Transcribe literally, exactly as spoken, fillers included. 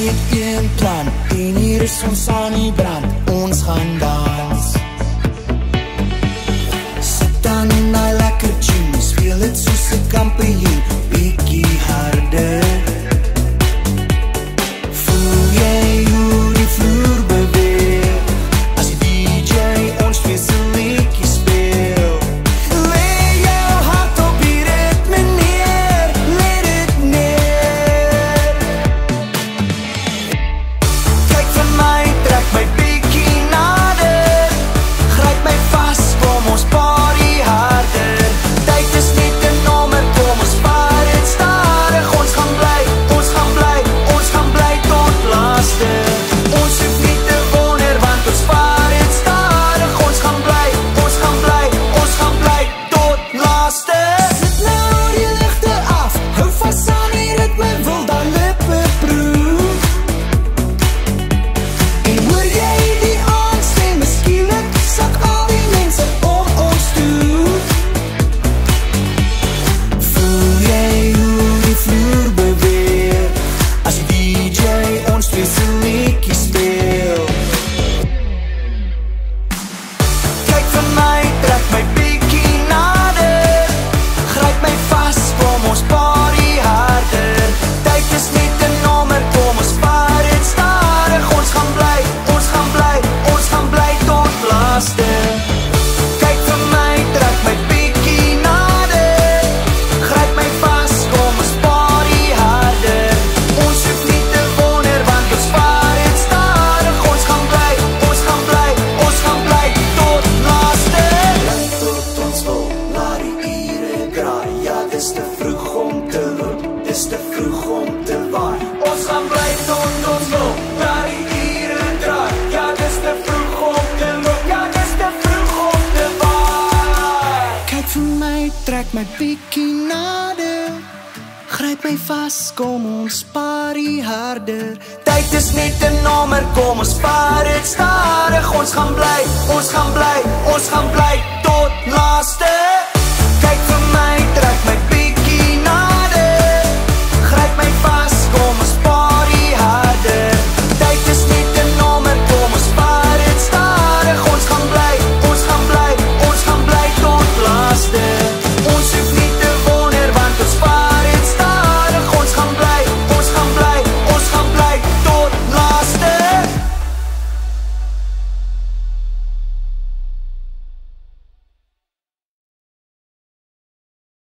het een plan, en hier is ons aan die brand, ons gaan dans. Sit dan in die lekker tune, speel het soos 'n kampioen, bietjie harder. Voel jy hoe die vloer beweeg, as die D J ons weer se liedjie speel. Lê jou hart op die ritme neer, let dit neer. Kyk vir my, trek my bietjie nader, gryp my vas, kom ons party harder. Tyd is net 'n nommer, kom ons vaar dit stadig. Ons gaan bly, ons gaan bly, ons gaan bly tot laaste. Ons hoef nie te wonder, want ons vaar dit stadig. Ons gaan bly, ons gaan bly, ons gaan bly tot laaste. Sit nou die ligte af, hou vas aan die ritme, wil daai lippe proef. En hoor jy die aanstem, skielik sak al die mense om ons toe. Voel jy hoe die vloer beweeg, as die D J ons weer se liedjie speel. Kyk vir my, trek my bietjie nader, gryp my vas, kom ons party harder. Tyd is net 'n nommer, kom ons vaar dit stadig. Ons gaan bly, ons gaan bly, ons gaan bly tot laaste. Kyk vir my, trek my bietjie nader, gryp my vas, kom ons party harder. Ons hoef nie te wonder, want ons vaar dit stadig. Ons gaan bly, ons gaan bly, ons gaan bly tot laaste. Bly tot ons wil, laat die ure draai. Ja, dis te vroeg om te loop, dis te vroeg om te waai. Ons gaan bly tot ons wil, laat die ure draai. Ja, dis te vroeg om te loop, ja, dis te vroeg om te waai. Kyk vir my, trek my bietjie nader, gryp my vas, kom ons party harder. Tyd is net 'n nommer, kom ons vaar dit stadig. Ons gaan bly, ons gaan bly, ons gaan bly